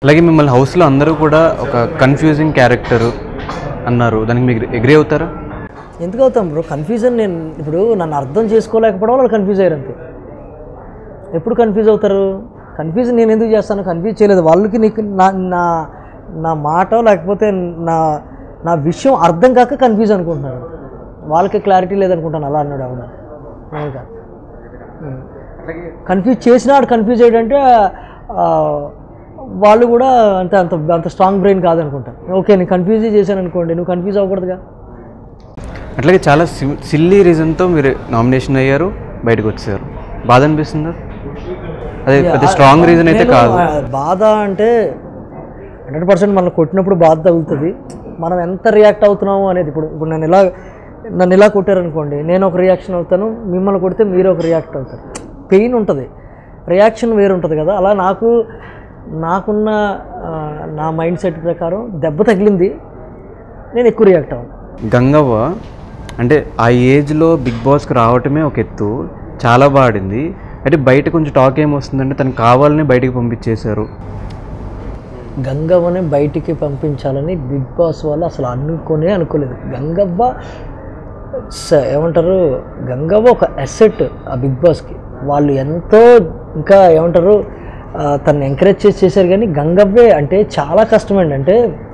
అలాగే మిమ్మల్ని హౌస్లో అందరూ కూడా ఒక కన్ఫ్యూజింగ్ క్యారెక్టర్ అన్నారు, దానికి మీరు అగ్రీ అవుతారా? ఎందుకు అవుతాం బ్రో? కన్ఫ్యూజన్ నేను ఇప్పుడు నన్ను అర్థం చేసుకోలేకపోవడం వాళ్ళు కన్ఫ్యూజ్ అయ్యారు అంతే. ఎప్పుడు కన్ఫ్యూజ్ అవుతారు? కన్ఫ్యూజ్ నేను ఎందుకు చేస్తాను? కన్ఫ్యూజ్ చేయలేదు వాళ్ళకి. నీకు నా నా నా మాట లేకపోతే నా నా విషయం అర్థం కాక కన్ఫ్యూజ్ అనుకుంటున్నారు. వాళ్ళకి క్లారిటీ లేదనుకుంటాను. అలా అన్నాడు అవునా? నేను కాదు. కన్ఫ్యూజ్ చేసినాడు. కన్ఫ్యూజ్ అయ్యాడంటే వాళ్ళు కూడా అంత అంత అంత స్ట్రాంగ్ బ్రెయిన్ కాదనుకుంటాను. ఓకే నేను కన్ఫ్యూజ్ చేశాను అనుకోండి, నువ్వు కన్ఫ్యూజ్ అవ్వకూడదుగా. అట్లాగే చాలా సిల్లీ రీజన్తో మీరు నామినేషన్ అయ్యారు, బయటకు వచ్చారు. బాధ అనిపిస్తుందా? అదే పెద్ద స్ట్రాంగ్ రీజన్ అయితే కాదు. బాధ అంటే 100% మనం కొట్టినప్పుడు బాధ తగులుతుంది. మనం ఎంత రియాక్ట్ అవుతున్నాము అనేది. ఇప్పుడు నన్ను ఇలా కొట్టారనుకోండి, నేను ఒక రియాక్షన్ అవుతాను, మిమ్మల్ని కొడితే మీరు ఒక రియాక్ట్ అవుతారు. పెయిన్ ఉంటుంది, రియాక్షన్ వేరు ఉంటుంది కదా. అలా నాకున్న నా మైండ్ సెట్ ప్రకారం దెబ్బ తగిలింది, నేను ఎక్కువ రియాక్ట్ అవ్వను. గంగవ్వ అంటే ఆ ఏజ్లో బిగ్ బాస్కి రావటమే ఒక ఎత్తు, చాలా బాడింది. అంటే బయట కొంచెం టాక్ ఏమొస్తుందంటే తను కావాలని బయటికి పంపించేశారు. గంగవ్వని బయటికి పంపించాలని బిగ్ బాస్ వాళ్ళు అసలు అనుకోలేదు. గంగవ్వ ఏమంటారు, గంగవ్వ ఒక అసెట్ ఆ బిగ్ బాస్కి. వాళ్ళు ఎంతో ఇంకా ఏమంటారు తను ఎంకరేజ్ చేశారు. కానీ గంగవ్వే అంటే చాలా కష్టమండి. అంటే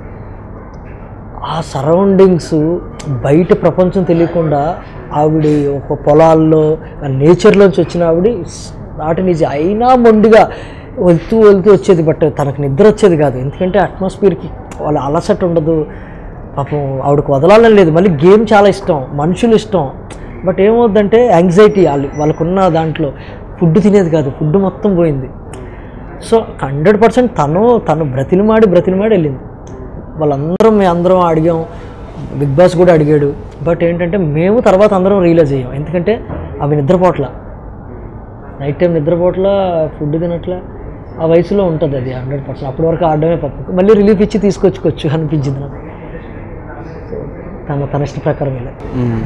ఆ సరౌండింగ్స్ బయట ప్రపంచం తెలియకుండా ఆవిడ ఒక పొలాల్లో నేచర్లోంచి వచ్చిన ఆవిడ నాటి నిజం అయినా మొండిగా వెళ్తూ వచ్చేది. బట్ తనకు నిద్ర వచ్చేది కాదు, ఎందుకంటే అట్మాస్ఫియర్కి వాళ్ళ అలసట ఉండదు. పాపం ఆవిడకు వదలాలని లేదు. మళ్ళీ గేమ్ చాలా ఇష్టం, మనుషులు ఇష్టం. బట్ ఏమవుద్దంటే యాంగ్జైటీ వాళ్ళకున్న దాంట్లో. ఫుడ్ తినేది కాదు, ఫుడ్ మొత్తం పోయింది. సో 100% తను బ్రతిలిమాడి వెళ్ళింది. మేమందరం అడిగాం, బిగ్ బాస్ కూడా అడిగాడు. బట్ ఏంటంటే మేము తర్వాత అందరం రియలైజ్ అయ్యాం. ఎందుకంటే అవి నిద్రపోట్ల, నైట్ టైం నిద్రపోట్ల, ఫుడ్ తినట్ల. ఆ వయసులో ఉంటుంది అది 100%. అప్పటి వరకు ఆడడమే పక్క, మళ్ళీ రిలీఫ్ ఇచ్చి తీసుకొచ్చుకోవచ్చు అనిపించింది నాకు. తన ఇష్ట ప్రకారం వెళ్ళాలి.